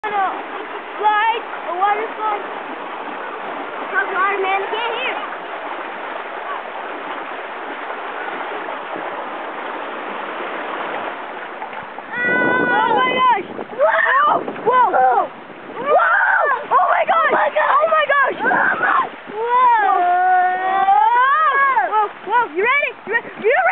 Slide, a water slide. How's water, man? I can't hear. Oh my gosh! Whoa! Whoa! Whoa! Oh my gosh! Oh my gosh! Whoa! Whoa! Whoa! You ready? You ready?